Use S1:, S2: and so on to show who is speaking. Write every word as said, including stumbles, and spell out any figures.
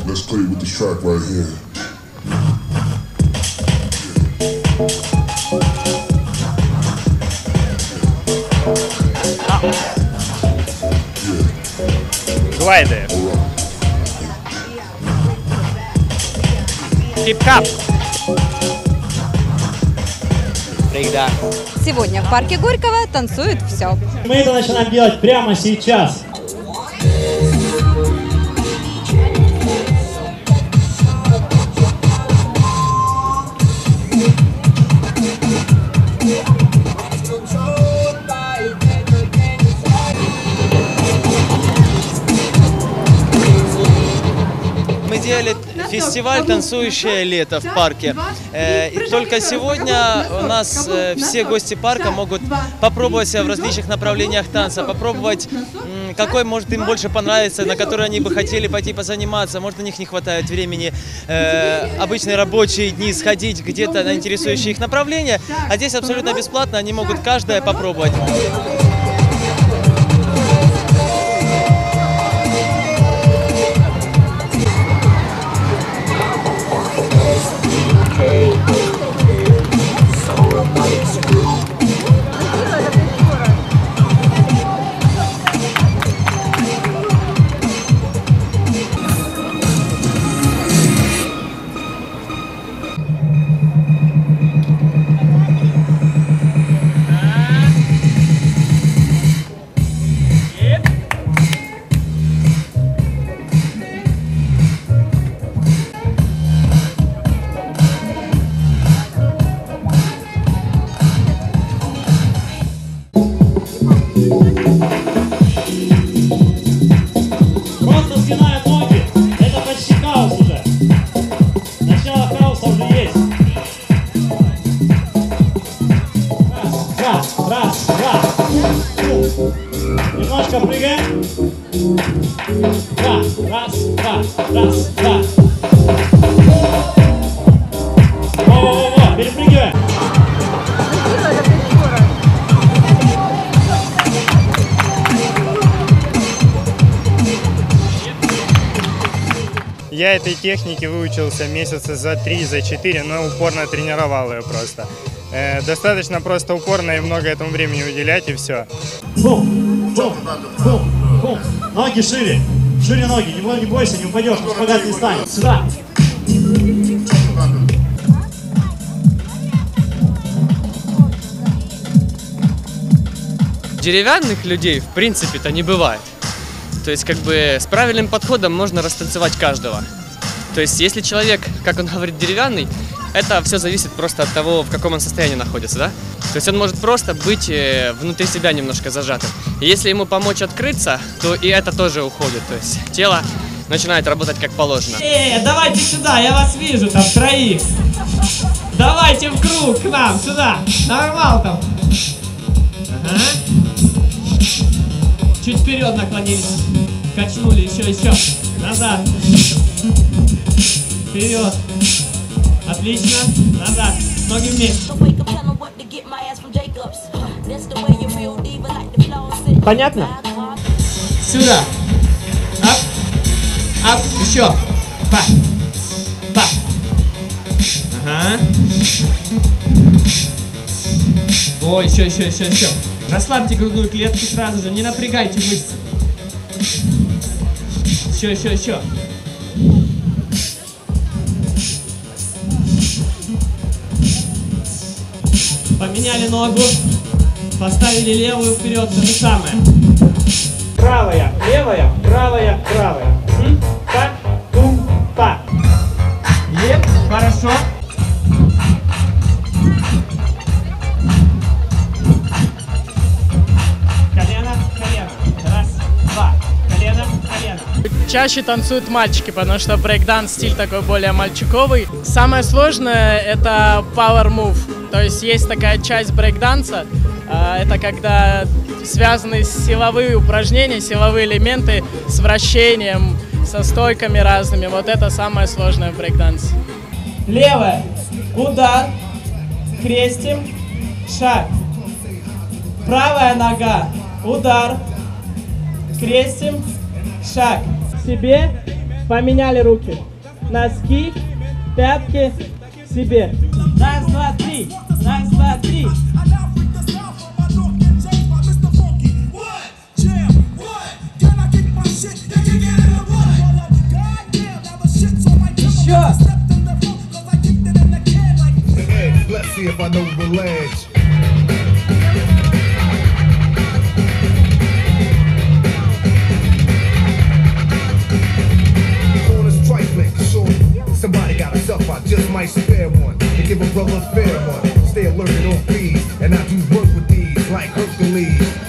S1: Let's play with this track right here.
S2: Глайды. Хип-хап. Брейкданс.
S3: Сегодня в парке Горького танцуют все.
S4: Мы это начинаем делать прямо сейчас.
S5: Мы делали фестиваль «Танцующее лето» в парке. Э, и только сегодня у нас э, все гости парка могут попробовать себя в различных направлениях танца, попробовать, м, какой может им больше понравиться, на который они бы хотели пойти позаниматься. Может, у них не хватает времени э, обычные рабочие дни сходить где-то на интересующие их направления. А здесь абсолютно бесплатно, они могут каждое попробовать.
S4: Просто сгинают ноги. Это почти хаос уже. Начало хаоса уже есть. Раз, раз, раз, раз. Немножко прыгаем. Два, раз, два, раз, два. Во-во-во, перепрыгиваем.
S2: Я этой технике выучился месяца за три, за четыре, но упорно тренировал ее просто. Э, достаточно просто упорно и много этому времени уделять, и все.
S4: Бум, бум, бум, бум. Ноги шире. Шире ноги. Не, бой, не бойся, не упадешь, на шпагат не станет. Сюда.
S6: Деревянных людей, в принципе-то, не бывает. То есть, как бы, с правильным подходом можно растанцевать каждого. То есть, если человек, как он говорит, деревянный, это все зависит просто от того, в каком он состоянии находится, да? То есть, он может просто быть внутри себя немножко зажатым. И если ему помочь открыться, то и это тоже уходит. То есть, тело начинает работать как положено.
S7: Эй, давайте сюда, я вас вижу, там троих. Давайте в круг к нам, сюда. Нормал там. Ага. Чуть вперед наклонились. Качнули, еще, еще. Назад. Вперед. Отлично. Назад. Ноги вместе. Понятно? Сюда. Ап. Ап. Еще. Па. Па. Ага. О, еще, еще, еще, еще. Расслабьте грудную клетку сразу же, не напрягайте мышцы. Еще, еще, еще. Поменяли ногу, поставили левую вперед, то же самое. Правая, левая, правая, правая. Па, тум, па. Еп, хорошо.
S8: Чаще танцуют мальчики, потому что брейкданс стиль такой более мальчиковый. Самое сложное — это power move. То есть есть такая часть брейкданса, это когда связаны силовые упражнения, силовые элементы с вращением, со стойками разными. Вот это самое сложное в брейкдансе.
S7: Левая. Удар. Крестим. Шаг. Правая нога. Удар. Крестим. Шаг. Себе. Поменяли руки. Носки, пятки себе. Раз, два, три. Раз, два, три. Еще.
S1: Let's see if I know the ledge. Somebody got a self, I just might spare one and give a brother a fair one. Stay alerted on fees, and I do work with these like Hercules.